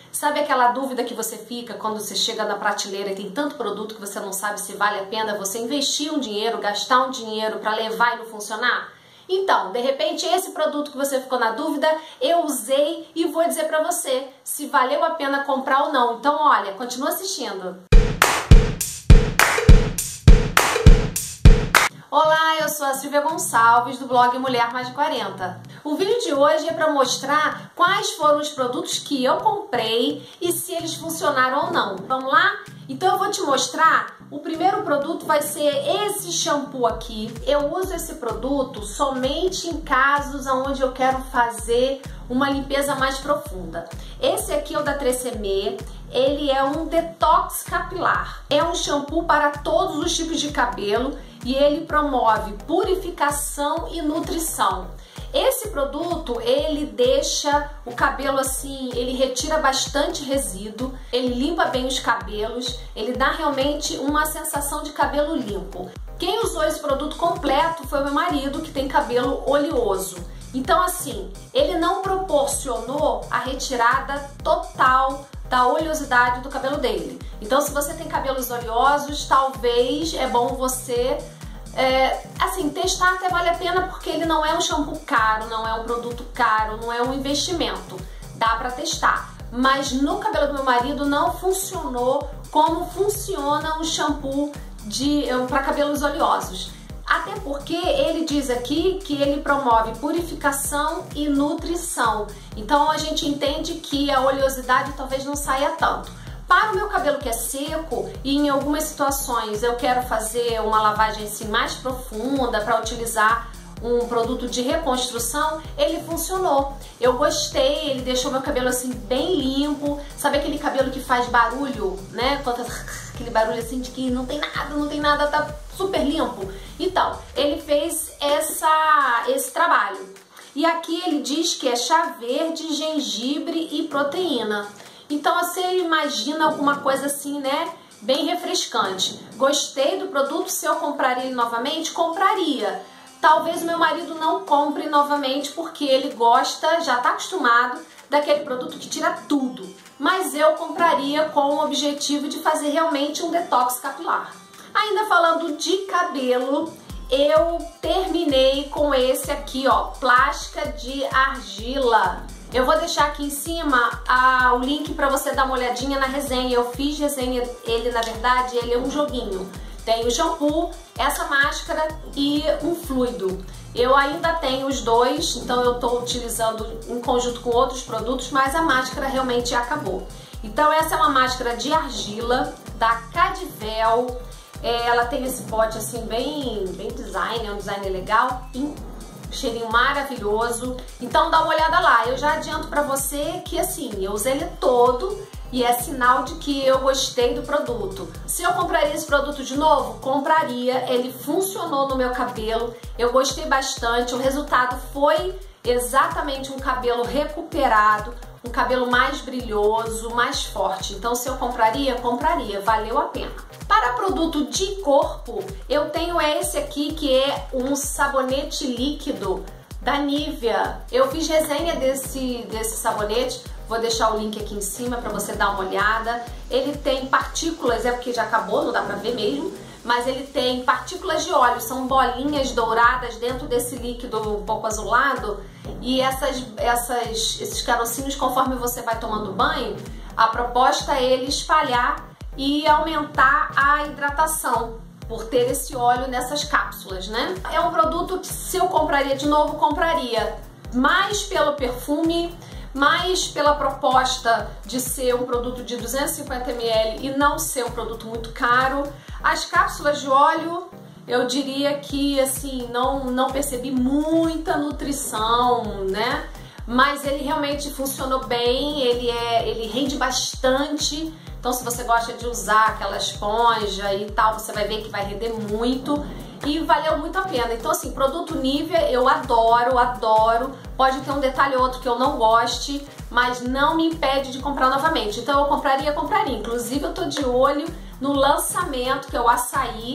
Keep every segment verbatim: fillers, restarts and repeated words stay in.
Sabe aquela dúvida que você fica quando você chega na prateleira e tem tanto produto que você não sabe se vale a pena você investir um dinheiro, gastar um dinheiro para levar e não funcionar? Então, de repente, esse produto que você ficou na dúvida, eu usei e vou dizer para você se valeu a pena comprar ou não. Então, olha, continua assistindo. Olá, eu sou a Silvia Gonçalves do blog Mulher Mais de quarenta. O vídeo de hoje é para mostrar quais foram os produtos que eu comprei e se eles funcionaram ou não. Vamos lá? Então eu vou te mostrar. O primeiro produto vai ser esse shampoo aqui. Eu uso esse produto somente em casos onde eu quero fazer uma limpeza mais profunda. Esse aqui é o da Tresemmé. Ele é um detox capilar. É um shampoo para todos os tipos de cabelo e ele promove purificação e nutrição. Esse produto, ele deixa o cabelo assim, ele retira bastante resíduo, ele limpa bem os cabelos, ele dá realmente uma sensação de cabelo limpo. Quem usou esse produto completo foi o meu marido, que tem cabelo oleoso. Então assim, ele não proporcionou a retirada total da oleosidade do cabelo dele. Então se você tem cabelos oleosos, talvez é bom você É, assim, testar até vale a pena, porque ele não é um shampoo caro, não é um produto caro, não é um investimento. Dá pra testar. Mas no cabelo do meu marido não funcionou como funciona um shampoo para cabelos oleosos. Até porque ele diz aqui que ele promove purificação e nutrição. Então a gente entende que a oleosidade talvez não saia tanto. Para o meu cabelo que é seco e em algumas situações eu quero fazer uma lavagem assim mais profunda para utilizar um produto de reconstrução, ele funcionou. Eu gostei, ele deixou meu cabelo assim bem limpo. Sabe aquele cabelo que faz barulho, né? Aquele barulho assim de que não tem nada, não tem nada, tá super limpo. Então, ele fez essa, esse trabalho. E aqui ele diz que é chá verde, gengibre e proteína. Então você imagina alguma coisa assim, né? Bem refrescante. Gostei do produto, se eu compraria ele novamente, compraria. Talvez o meu marido não compre novamente porque ele gosta, já está acostumado, daquele produto que tira tudo. Mas eu compraria com o objetivo de fazer realmente um detox capilar. Ainda falando de cabelo, eu terminei com esse aqui, ó, plástica de argila. Eu vou deixar aqui em cima ah, o link para você dar uma olhadinha na resenha. Eu fiz resenha, ele na verdade, ele é um joguinho. Tem o shampoo, essa máscara e um fluido. Eu ainda tenho os dois, então eu estou utilizando em conjunto com outros produtos, mas a máscara realmente acabou. Então essa é uma máscara de argila da Cadivel. É, ela tem esse pote assim bem, bem design, é um design legal. E cheirinho maravilhoso. Então dá uma olhada lá. Eu já adianto pra você que assim, eu usei ele todo e é sinal de que eu gostei do produto. Se eu compraria esse produto de novo, compraria. Ele funcionou no meu cabelo, eu gostei bastante. O resultado foi exatamente um cabelo recuperado, um cabelo mais brilhoso, mais forte. Então se eu compraria, compraria, valeu a pena. Para produto de corpo, eu tenho esse aqui que é um sabonete líquido da Nivea. Eu fiz resenha desse, desse sabonete, vou deixar o link aqui em cima para você dar uma olhada. Ele tem partículas, é porque já acabou, não dá pra ver mesmo, mas ele tem partículas de óleo, são bolinhas douradas dentro desse líquido um pouco azulado. E essas, essas, esses carocinhos, conforme você vai tomando banho, a proposta é ele espalhar e aumentar a hidratação, por ter esse óleo nessas cápsulas, né? É um produto que, se eu compraria de novo, compraria mais pelo perfume, mais pela proposta de ser um produto de duzentos e cinquenta mililitros e não ser um produto muito caro. As cápsulas de óleo, eu diria que assim, não, não percebi muita nutrição, né? Mas ele realmente funcionou bem, ele, é, ele rende bastante. Então se você gosta de usar aquela esponja e tal, você vai ver que vai render muito e valeu muito a pena. Então assim, produto Nivea eu adoro, adoro. Pode ter um detalhe ou outro que eu não goste, mas não me impede de comprar novamente. Então eu compraria, compraria. Inclusive eu tô de olho no lançamento, que é o açaí,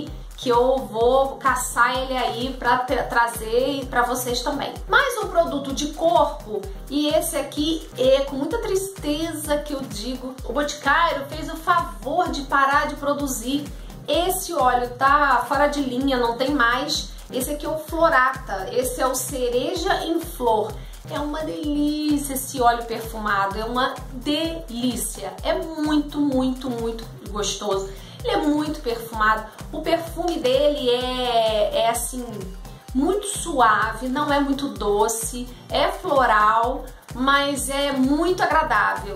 que eu vou caçar ele aí pra trazer pra vocês também. Mais um produto de corpo, e esse aqui é com muita tristeza que eu digo, o Boticário fez o favor de parar de produzir. Esse óleo tá fora de linha, não tem mais. Esse aqui é o Florata, esse é o Cereja em Flor. É uma delícia esse óleo perfumado, é uma delícia. É muito, muito, muito gostoso. Ele é muito perfumado. O perfume dele é, é assim, muito suave, não é muito doce, é floral, mas é muito agradável.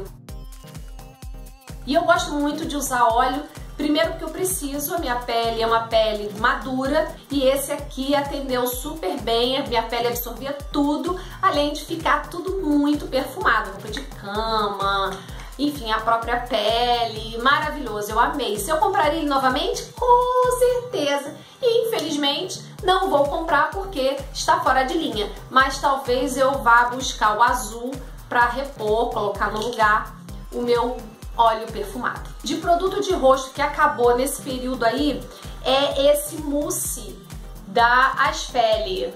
E eu gosto muito de usar óleo. Primeiro porque eu preciso, a minha pele é uma pele madura e esse aqui atendeu super bem, a minha pele absorvia tudo, além de ficar tudo muito perfumado, roupa de cama, enfim, a própria pele, maravilhoso, eu amei. Se eu compraria ele novamente? Com certeza. E infelizmente não vou comprar porque está fora de linha, mas talvez eu vá buscar o azul para repor, colocar no lugar o meu óleo perfumado. De produto de rosto que acabou nesse período aí, é esse mousse da Asfeli.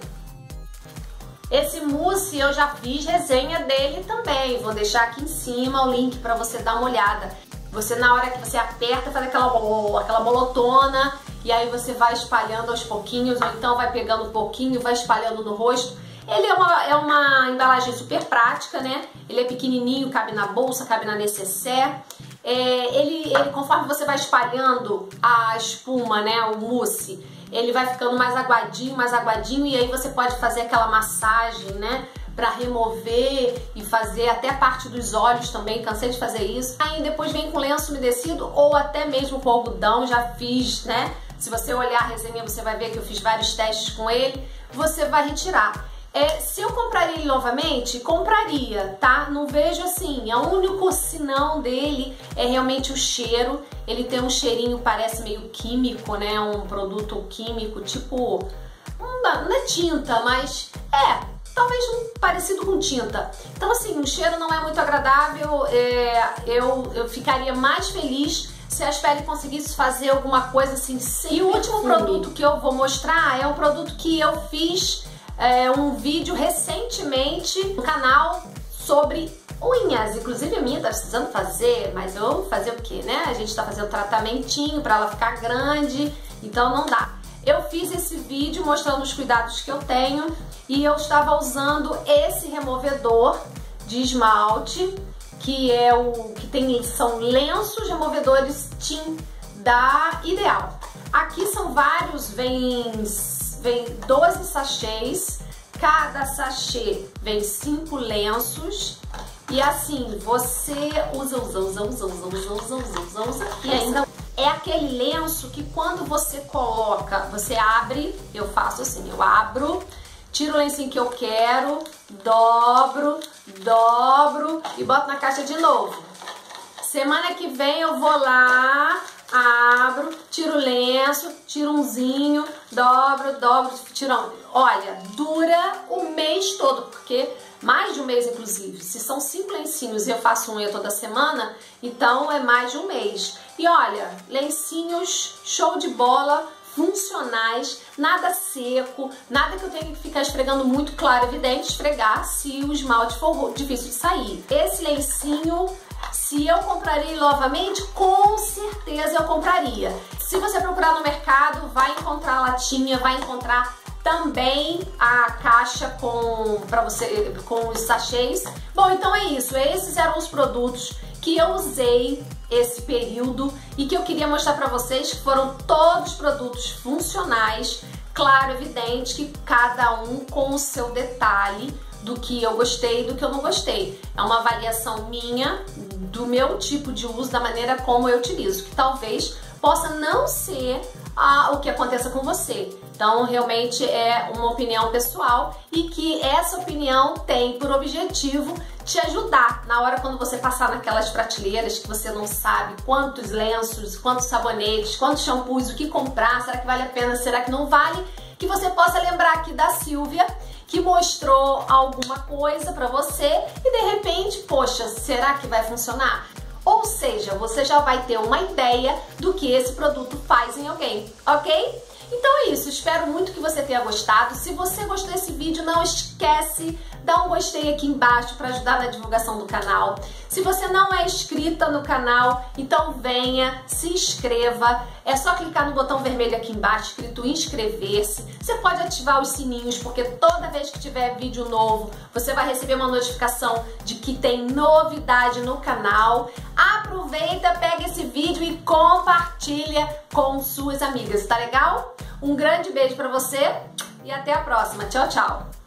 Esse mousse eu já fiz resenha dele também, vou deixar aqui em cima o link para você dar uma olhada. Você, na hora que você aperta, faz aquela, aquela bolotona, e aí você vai espalhando aos pouquinhos, ou então vai pegando um pouquinho, vai espalhando no rosto. Ele é uma, é uma embalagem super prática, né? Ele é pequenininho, cabe na bolsa, cabe na nécessaire. É, ele, ele, conforme você vai espalhando a espuma, né, o mousse, ele vai ficando mais aguadinho, mais aguadinho, e aí você pode fazer aquela massagem, né, pra remover e fazer até a parte dos olhos também, cansei de fazer isso. Aí depois vem com lenço umedecido ou até mesmo com algodão, já fiz, né? Se você olhar a resenha, você vai ver que eu fiz vários testes com ele. Você vai retirar. É, se eu compraria ele novamente, compraria, tá? Não vejo assim, o único sinão dele é realmente o cheiro. Ele tem um cheirinho, parece meio químico, né? Um produto químico, tipo, não, não é tinta, mas é, talvez um parecido com tinta. Então assim, o cheiro não é muito agradável, é, eu, eu ficaria mais feliz se a Asfeli conseguisse fazer alguma coisa assim sem. E o último produto que eu vou mostrar é um produto que eu fiz É, um vídeo recentemente no canal sobre unhas, inclusive a minha tá precisando fazer, mas eu vou fazer o que, né? A gente tá fazendo tratamentinho pra ela ficar grande, então não dá. Eu fiz esse vídeo mostrando os cuidados que eu tenho e eu estava usando esse removedor de esmalte, que é o que tem, são lenços removedores Team da Ideal. Aqui são vários, vem Vem doze sachês, cada sachê vem cinco lenços e assim, você usa, usa, usa, usa, usa, usa, usa, usa, usa, usa e ainda é aquele lenço que quando você coloca, você abre, eu faço assim, eu abro, tiro o lencinho que eu quero, dobro, dobro e boto na caixa de novo. Semana que vem eu vou lá, abro, tiro o lenço, tiro umzinho, dobro, dobro, tiro. Olha, dura o mês todo, porque mais de um mês inclusive. Se são cinco lencinhos e eu faço unha toda semana, então é mais de um mês. E olha, lencinhos show de bola, funcionais, nada seco, nada que eu tenha que ficar esfregando muito, claro, evidente, esfregar se o esmalte for difícil de sair. Esse lencinho, se eu compraria novamente, com certeza eu compraria. Se você procurar no mercado, vai encontrar a latinha, vai encontrar também a caixa com para você com os sachês. Bom, então é isso. Esses eram os produtos que eu usei esse período e que eu queria mostrar para vocês, que foram todos produtos funcionais, claro, evidente que cada um com o seu detalhe do que eu gostei e do que eu não gostei. É uma avaliação minha, do meu tipo de uso, da maneira como eu utilizo, que talvez possa não ser ah, o que aconteça com você. Então, realmente é uma opinião pessoal e que essa opinião tem por objetivo te ajudar na hora quando você passar naquelas prateleiras que você não sabe quantos lenços, quantos sabonetes, quantos shampoos, o que comprar, será que vale a pena, será que não vale, que você possa lembrar aqui da Silvia, que mostrou alguma coisa pra você e de repente, poxa, será que vai funcionar? Ou Ou seja, você já vai ter uma ideia do que esse produto faz em alguém, ok? Então é isso, espero muito que você tenha gostado. Se você gostou desse vídeo, não esquece, dá um gostei aqui embaixo para ajudar na divulgação do canal. Se você não é inscrita no canal, então venha, se inscreva. É só clicar no botão vermelho aqui embaixo, escrito inscrever-se. Você pode ativar os sininhos, porque toda vez que tiver vídeo novo, você vai receber uma notificação de que tem novidade no canal. Aproveita, pega esse vídeo e compartilha com suas amigas, tá legal? Um grande beijo pra você e até a próxima. Tchau, tchau!